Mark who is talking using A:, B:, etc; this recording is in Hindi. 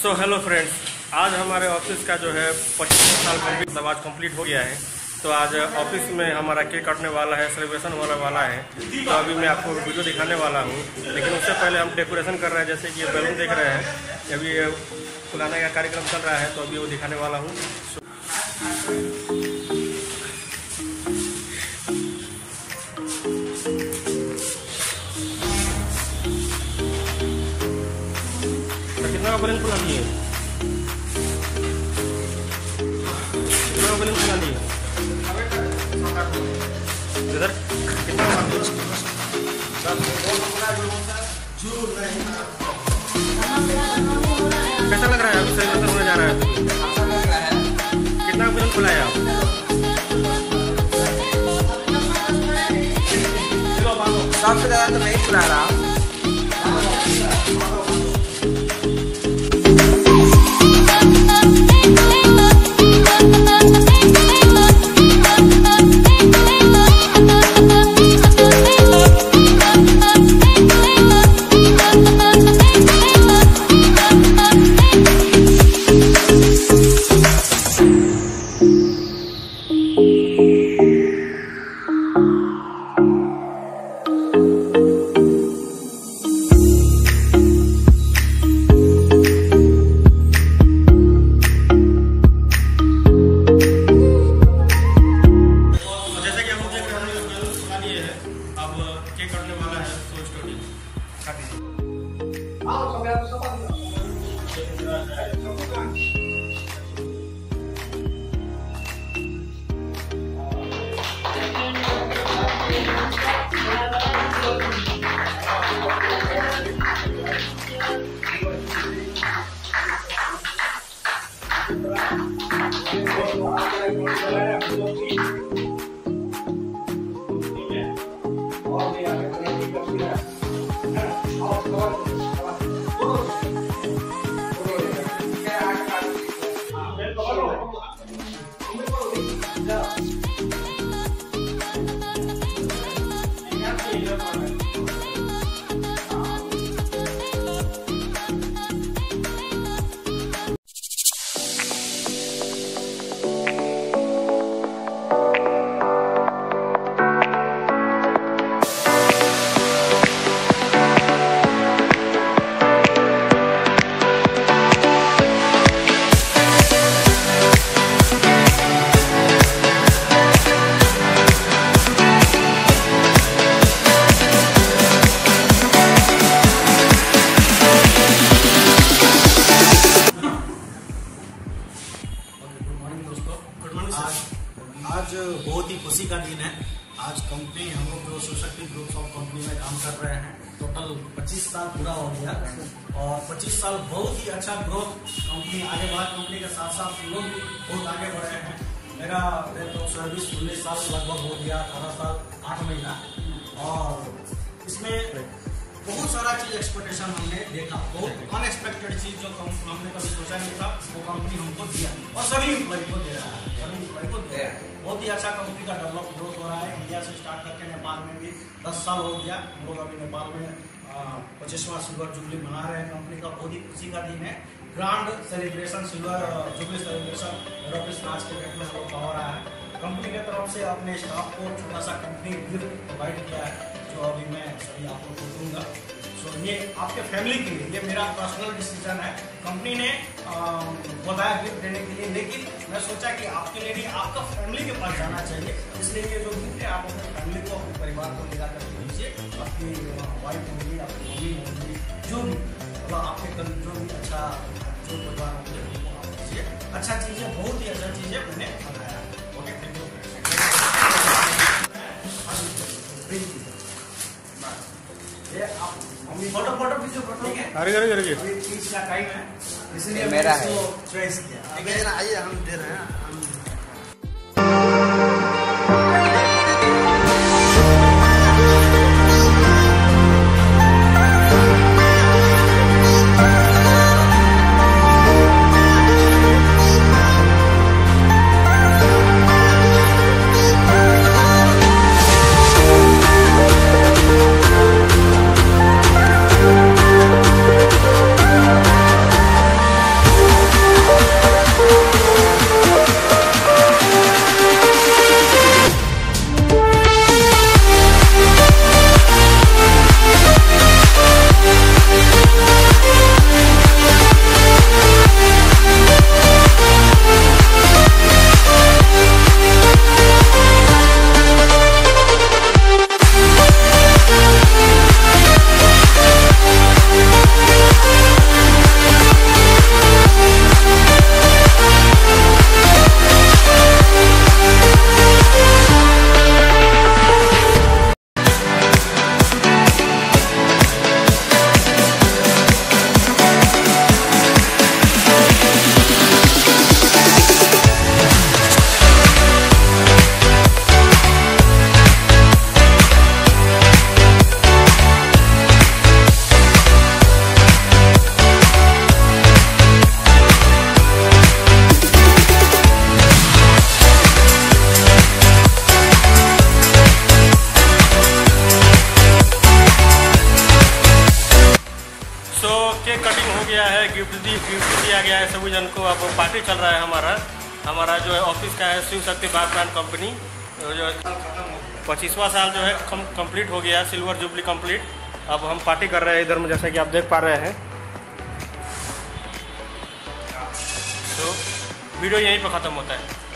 A: सो हेलो फ्रेंड्स, आज हमारे ऑफिस का जो है 25 साल कंप्लीट हो गया है। तो आज ऑफिस में हमारा केक कटने वाला है, सेलिब्रेशन होने वाला है। तो अभी मैं आपको वीडियो दिखाने वाला हूँ, लेकिन उससे पहले हम डेकोरेशन कर रहे हैं। जैसे कि ये बैलून देख रहे हैं, अभी फुलाने का कार्यक्रम चल रहा है, तो अभी वो दिखाने वाला हूँ। कितना बैलून फुला लिए? कितना बैलून फुला लिए? इधर कितना कैसा लग रहा है? अभी सेलिब्रेशन होने जा रहा है, कितना बैलून फुलाया आप?
B: सबसे ज्यादा तो नहीं फुला रहा।
C: आज बहुत ही खुशी का दिन है। आज कंपनी हम लोग जो शिवशक्ति ग्रुप ऑफ कंपनी में काम कर रहे हैं, टोटल 25 साल पूरा हो गया और 25 साल बहुत ही अच्छा ग्रोथ कंपनी आगे बढ़ा। कंपनी के साथ साथ लोग भी बहुत आगे बढ़े हैं। मेरा तो सर्विस 19 साल लगभग हो गया, 18 साल 8 महीना, और इसमें बहुत सारा चीज एक्सपेक्टेशन हमने देखा। बहुत अनएक्सपेक्टेड चीज जो हमने कभी सोचा नहीं था, वो कंपनी हमको दिया और सभी एम्प्लॉय को दे रहा है। बहुत ही अच्छा कंपनी का डेवलप ग्रोथ हो रहा है। इंडिया से स्टार्ट करके नेपाल में भी 10 साल हो गया। हम लोग अभी नेपाल में 25वां सिल्वर जुबली मना रहे हैं। कंपनी का बहुत ही खुशी का दिन है। Grand celebration, silver jubilee celebration office आज के डेट में हम लोग हो रहा है। कंपनी की तरफ से अपने स्टाफ को छोटा सा कंपनी गिफ्ट प्रोवाइड किया है, जो अभी मैं सभी आप लोग को दूंगा। सो ये आपके फैमिली के लिए, ये मेरा पर्सनल डिसीजन है। कंपनी ने बताया गिफ्ट देने के लिए, लेकिन मैं सोचा कि आपके लिए नहीं, आपका फैमिली के पास जाना चाहिए। इसलिए ये जो गिफ्ट है, आप अपने फैमिली को, अपने परिवार को ले जाकर दीजिए। आपकी वाइफ होगी, आपकी मम्मी होगी, जो भी मतलब आपके जो भी अच्छा जो परिवार होंगे उनको आप दीजिए। अच्छा चीज़ है, बहुत ही अच्छा चीज़ है, मैंने बनाया। Okay, thank you. फोटो ठीक है।
A: अरे
C: चीज का टाइम है, इसलिए
B: मेरा है,
C: चॉइस किया।
B: आइए हम दे रहे हैं।
A: सेटिंग हो गया है, गिफ्ट दिया गया है सभी जन को। अब पार्टी चल रहा है हमारा जो है ऑफिस का है शिवशक्ति बाय कृष्ण कंपनी, जो 25वां साल जो है कंप्लीट हो गया, सिल्वर जुबली कंप्लीट। अब हम पार्टी कर रहे हैं इधर में, जैसा कि आप देख पा रहे हैं। तो वीडियो यहीं पर ख़त्म होता है।